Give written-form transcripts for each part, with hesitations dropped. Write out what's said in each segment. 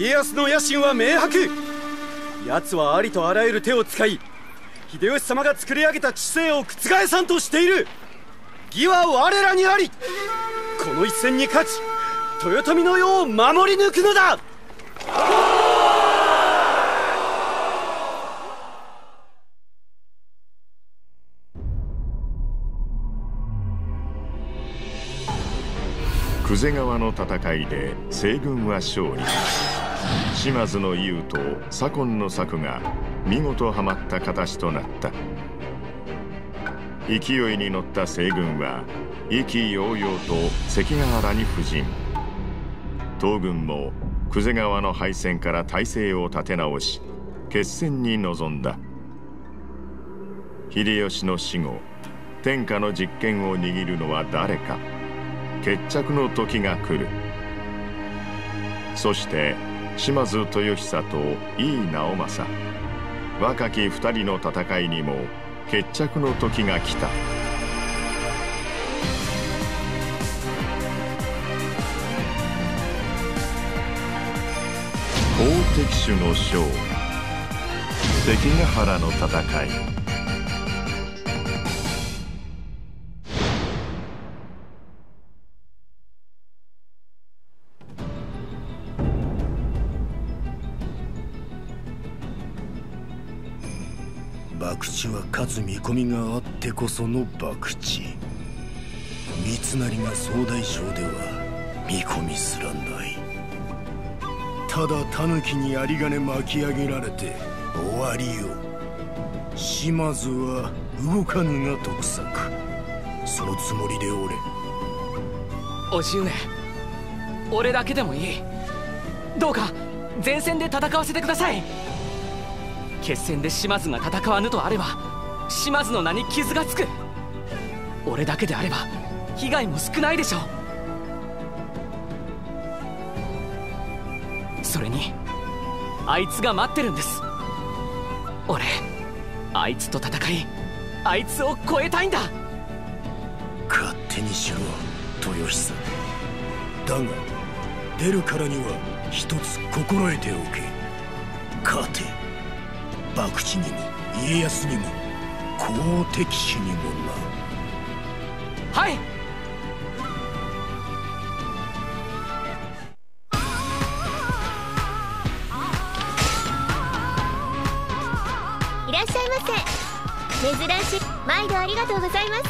家康の野心は明白。奴はありとあらゆる手を使い、秀吉様が作り上げた知性を覆さんとしている。義は我らにあり。この一戦に勝ち、豊臣の世を守り抜くのだ。 久世川の戦いで西軍は勝利。島津の雄と左近の策が見事はまった形となった。勢いに乗った西軍は意気揚々と関ヶ原に布陣。東軍も久世川の敗戦から態勢を立て直し、決戦に臨んだ。秀吉の死後、天下の実権を握るのは誰か。決着の時が来る。そして島津豊久と井伊直政、若き二人の戦いにも決着の時が来た。好敵手の勝、関ヶ原の戦い。 博打は勝つ見込みがあってこその博打。三成が総大将では見込みすらない。ただ狸に有り金巻き上げられて終わりよ。島津は動かぬが得策。そのつもりでおれ。 叔父上、俺だけでもいい。どうか前線で戦わせてください。決戦で島津が戦わぬとあれば島津の名に傷がつく。俺だけであれば被害も少ないでしょう。それにあいつが待ってるんです。俺あいつと戦い、あいつを超えたいんだ。 勝手にしろ豊久。だが出るからには一つ心得ておけ。勝て、博打にも家康にも好敵手にもな。 はい。 いらっしゃいませ。珍しい。毎度ありがとうございます。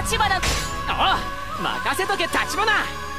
立花。おう、任せとけ立花。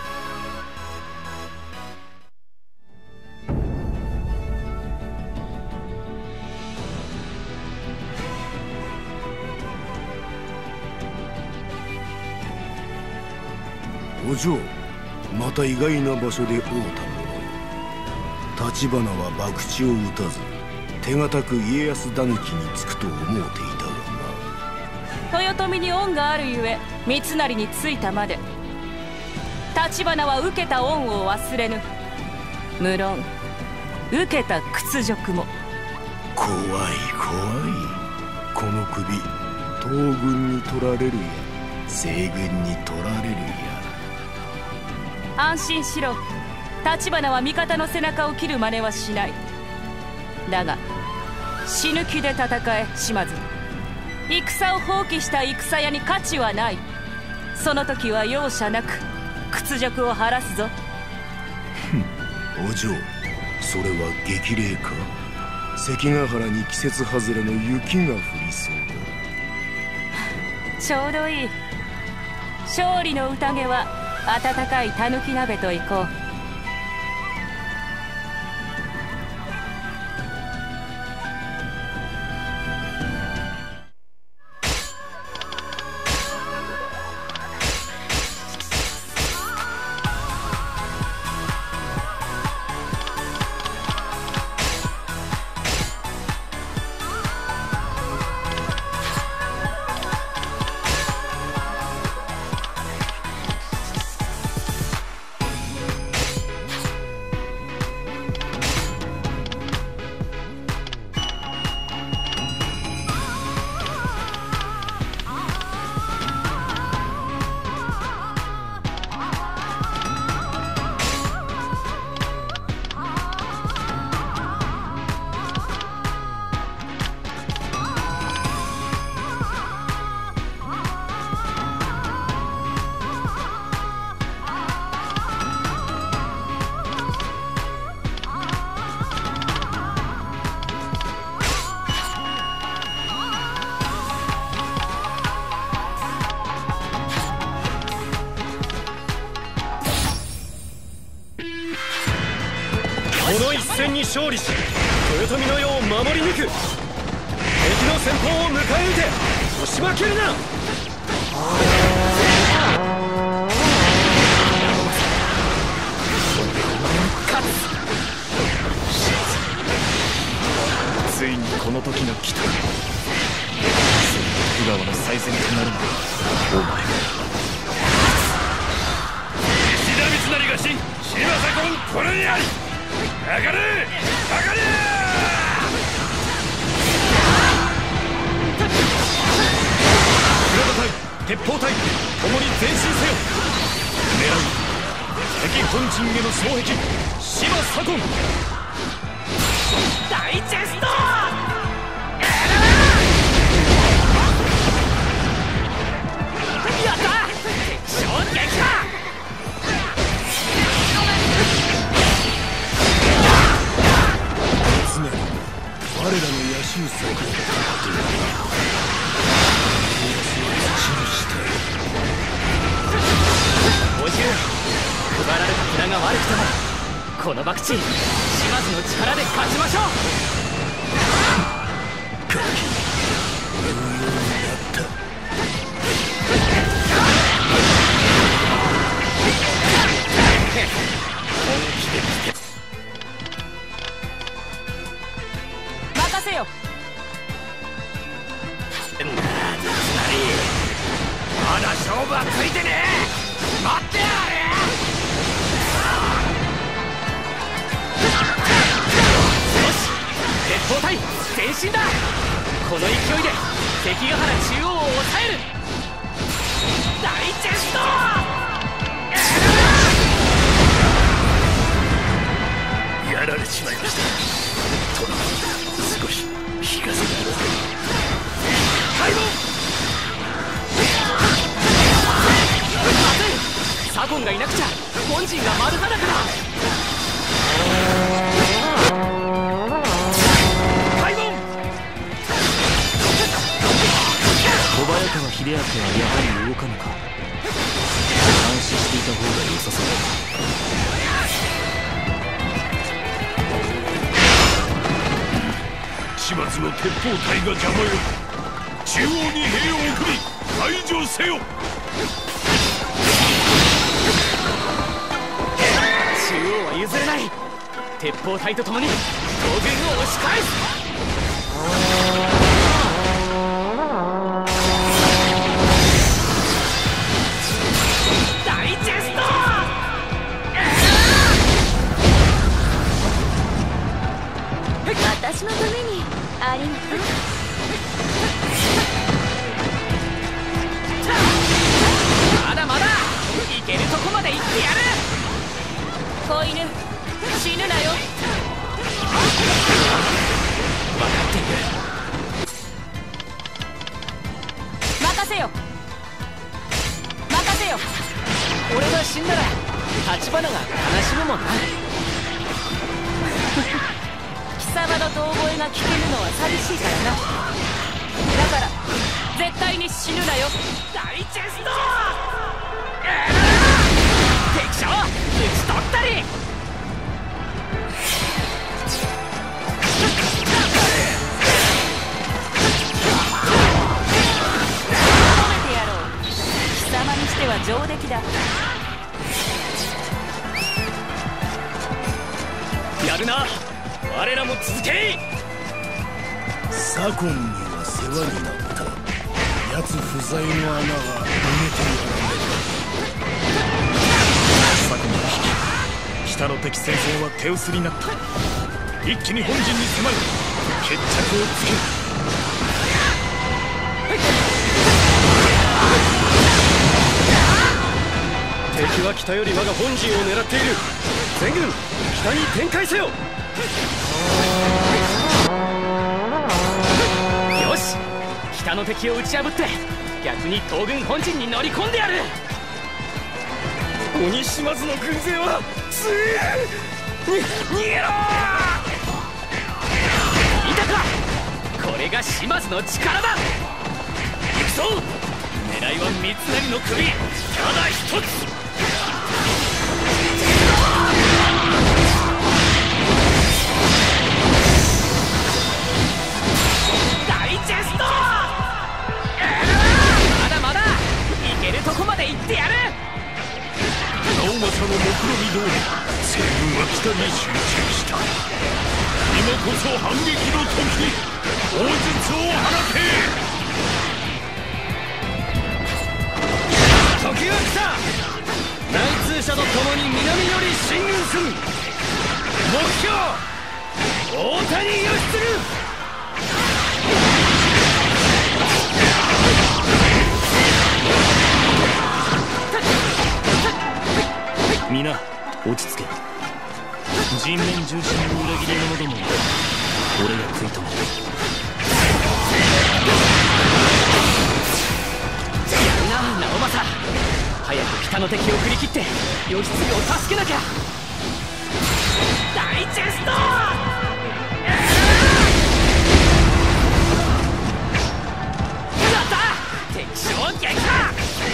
お嬢、また意外な場所で会うたもの。立花は博打を打たず手堅く家康談義につくと思うていたがな。 豊臣に恩があるゆえ三成についたまで。立花は受けた恩を忘れぬ。無論受けた屈辱も。 怖い怖い。この首東軍に取られるや西軍に取られるや。 安心しろ。立花は味方の背中を切る真似はしない。だが死ぬ気で戦え島津。戦を放棄した戦屋に価値はない。その時は容赦なく屈辱を晴らすぞ。 お嬢、それは激励か。関ヶ原に季節外れの雪が降りそうだ。 ちょうどいい。勝利の宴は温かいたぬき鍋といこう。 この一戦に勝利し豊臣の世を守り抜く。敵の先鋒を迎え撃て、押し負けるな。 ついにこの時が来た。徳川の最善となるのはお前。 石田三成が死、島左近これにあり。上がれ上がれ。 倉田隊、鉄砲隊、共に前進せよ。狙う敵本陣への障壁、島左近。 大チェスト。やった。敵将撃破。 我らの野襲作を立てる。家康を土にしたい。 おじゅう、配られた札が悪くてもこの博打、島津の力で勝ちましょう。 ガキ、言うようになった。 任せよ。 まだ勝負はついてねえ。待ってやれ。 よし、鉄砲隊前進だ。この勢いで関ヶ原中央を抑える。大チェスト。 やられちまいました。殿、少し引かせてください。開門。 左近がいなくちゃ本陣が丸裸だ。 小林川秀明はやはり動かぬか。監視していた方が良さそうだ。島津の鉄砲隊が邪魔よ。中央に兵を送り排除せよ。 中央は譲れない。鉄砲隊と共に東軍を押し返す。大チェスト。 私のためにありがとう。 まだまだ行けるとこまで行ってやる。 子犬死ぬなよ。 分かっている。 任せよ任せよ。 俺が死んだら橘が悲しむもんな。 貴様の遠吠えが聞けるのは寂しいからな。だから絶対に死ぬなよ。 大チェスト。敵将討ち取ったり。 褒めてやろう。貴様にしては上出来だ。 やるな。我らも続け。 左近には世話になった。奴不在の穴は埋めてやられ左近が引き、北の敵戦線は手薄になった。一気に本陣に迫る。決着をつける。 敵は北より我が本陣を狙っている。全軍北に展開せよ。 よし、北の敵を打ち破って逆に東軍本陣に乗り込んでやる。 鬼島津の軍勢は強い。逃げろ。 見たか、これが島津の力だ。行くぞ。狙いは三成の首ただ一つ。大チェスト。まだまだ行けるとこまで行ってやる。 直政の目論見通り西軍は北に集中した。今こそ反撃の時。大術を放て。 時が来た。内通者と共に南より進軍する。目標大谷義継。 皆落ち着け。人面重心の裏切り者どもを俺が食い止める。 やるな直政。早く北の敵を振り切って義経を助けなきゃ。大チェスト。やった。敵将撃破。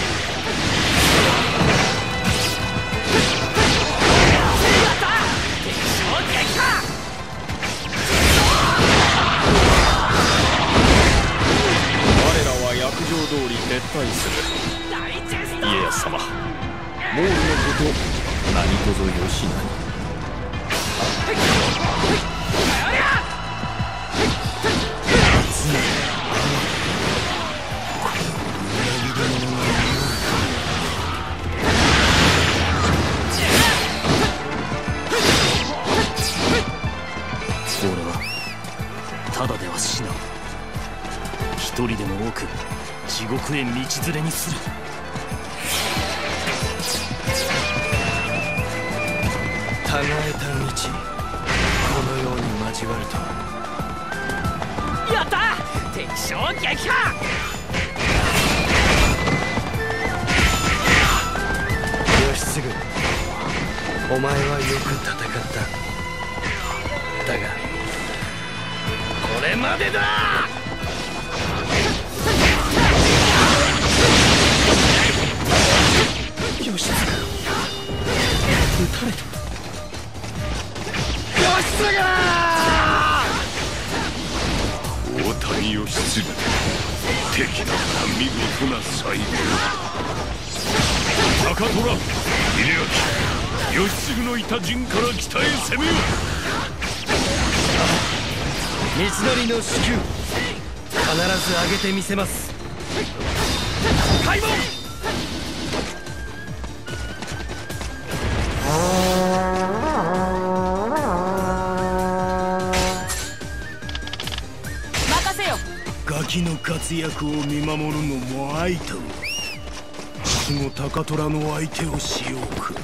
約定通り撤退する。 家康様、 毛利のこと何卒よしなに。 俺はただでは死なん。一人でも多く地獄へ道連れにする。 互えた道、このように交わるとは。 やった。敵将撃破。 義継、お前はよく戦った。だがこれまでだ。 敵だから見事な才能。高虎、秀明、義継のいた陣から北へ攻めよ。 三成の主給必ず上げてみせます。開門。 任せよ。 ガキの活躍を見守るのも相手を死後高虎の相手をしようか。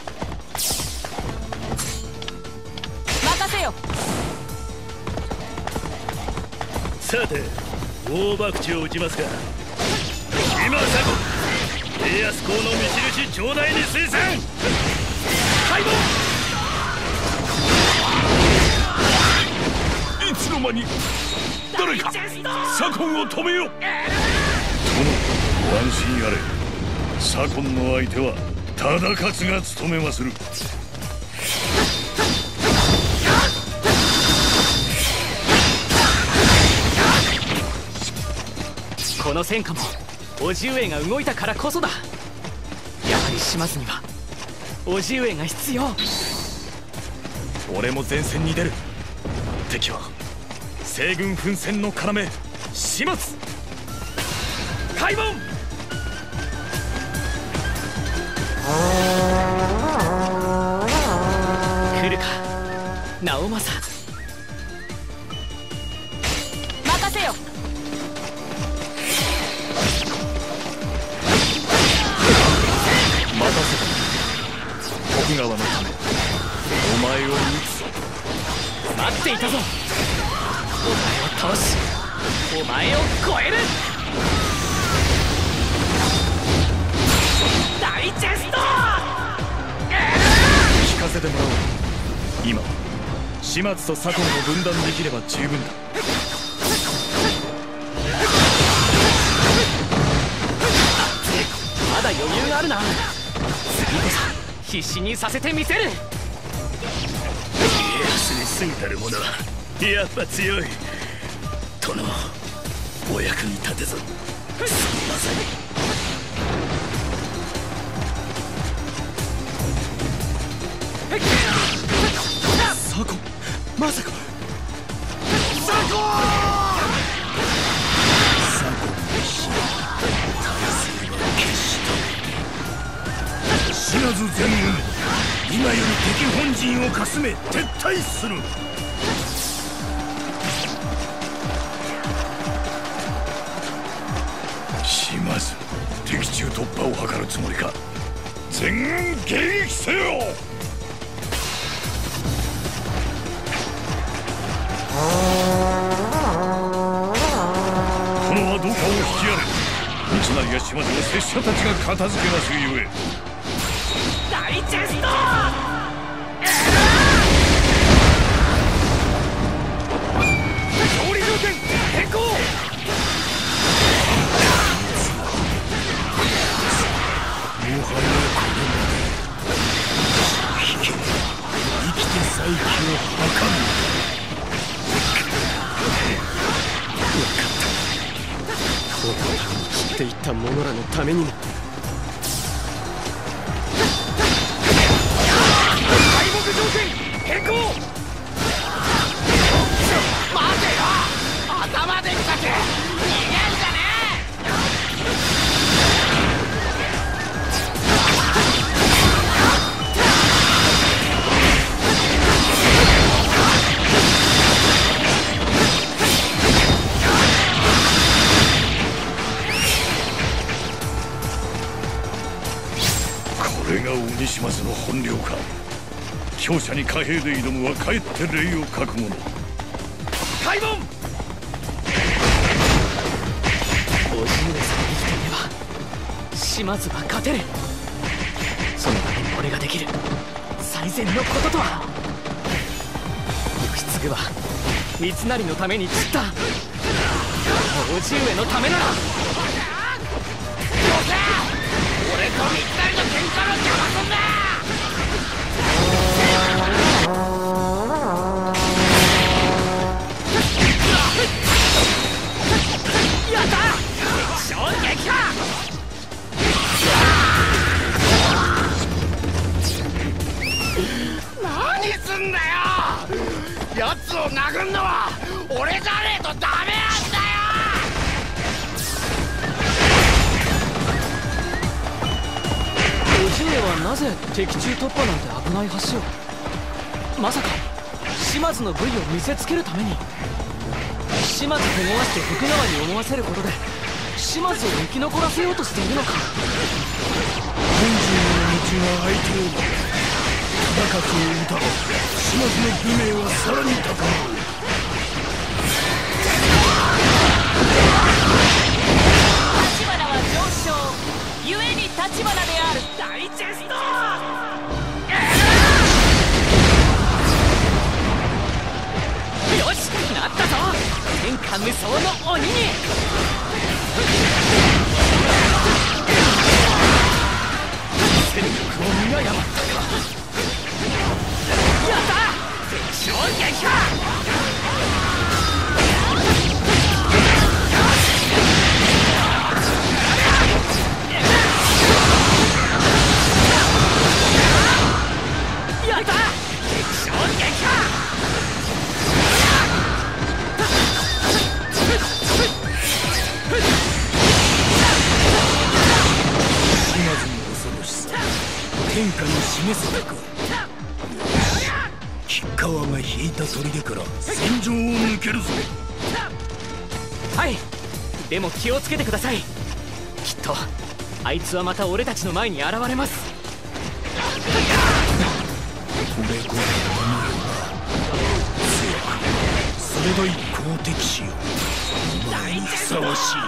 任せよ。 さて大博打を打ちますか。今左近、家康公の道頂戴に推薦。開門。 いつの間に誰か左近を止めよ。殿、ご安心あれ。左近の相手は忠勝が務めまする。 この戦果も叔父上が動いたからこそだ。やはり島津には叔父上が必要。 俺も前線に出る。敵は西軍奮戦の要島津。開門。 来るか直政。 任せよ。 任せた。徳川のためお前を討つ。 待っていたぞ。お前を倒しお前を超える。大チェスト。 聞かせてもらおう。今島津と左近を分断できれば十分だ。 まだ余裕があるな。次こそ必死にさせてみせる。 家康に過ぎたる者はやっぱ強い。殿、お役に立てずすみません。 左近、まさか。 左近の死、体制は決した。 島津全軍、今より敵本陣をかすめ撤退する。 島津、敵中突破を図るつもりか。全軍迎撃せよ。殿はどうかを引きやれ。三成や島津の拙者たちが片付けますゆえ。 大チェスト。勝利条件変更。 もはやこれまで。引け、生きて再起を図る。 このために散っていった者らのためにも。 敗北条件変更。待てよ、頭でっかけ逃げんじゃねこれが鬼島津の本領か。強者に貨幣で挑むはかえって礼を欠くもの。 開門。叔父上さえ生きていれば島津は勝てる。そのために俺ができる最善のこととは。義経は三成のために散った。叔父上のためなら。俺と三成の喧嘩の邪魔すんな。やった。 なぜ敵中突破なんて危ない橋を。まさか島津の部位を見せつけるために。島津手ごわして徳川に思わせることで島津を生き残らせようとしているのか。 本陣の道が開いており、高く歌う島津の武名はさらに高まる。 立花は上昇、故に立花である。 大チェスト。よし、なったぞ。天下無双の鬼に。戦力を見誤ったか。やった！敵将撃破！やった！敵将撃破！ 天下に示すべく、吉川が引いた砦から戦場を抜けるぞ。 はい、でも気をつけてください。きっとあいつはまた俺たちの前に現れます。 これこそお前は強く鋭い好敵手よ。お前にふさわしい。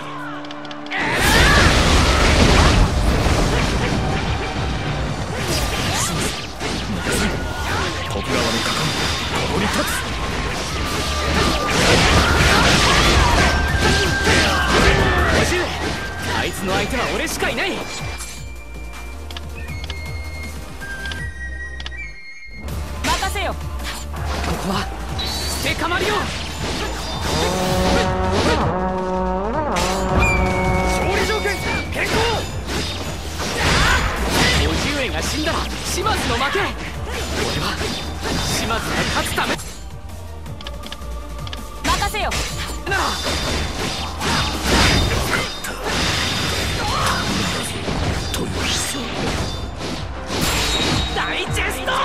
徳川の果敢、ここに立つ。 あいつの相手は俺しかいない。 任せよ。 ここは捨てかまりよ。勝利条件変更。叔父上が死んだら島津の負け。俺は島津が勝つため。 任せよ。 なら大チェスト。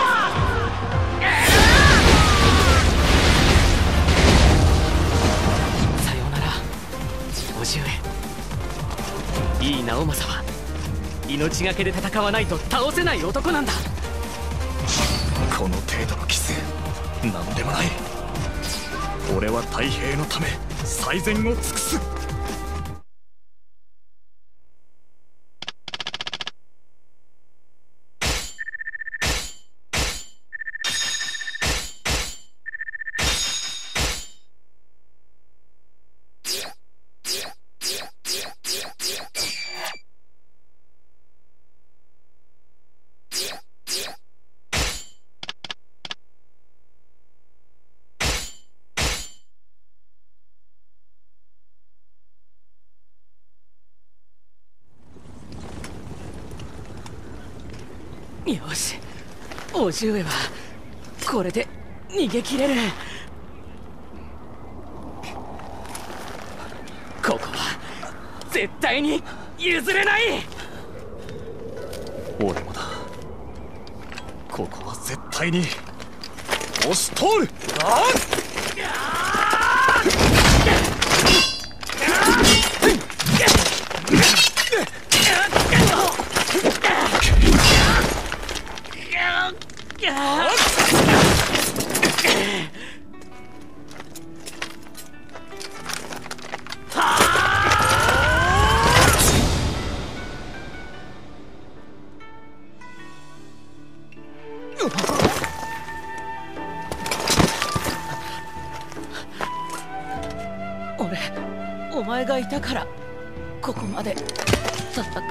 さようなら叔父上。いい直政は命がけで戦わないと倒せない男なんだ。 この程度の傷、なんでもない。俺は太平のため最善を尽くす。 よし、叔父上はこれで逃げ切れる。ここは絶対に譲れない。 俺もだ。ここは絶対に押し通る。 お前がいたからここまで戦えたよ。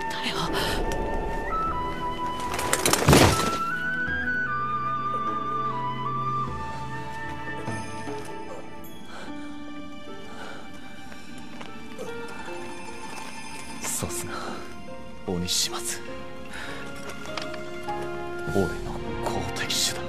さすが鬼島津、俺の好敵手だ。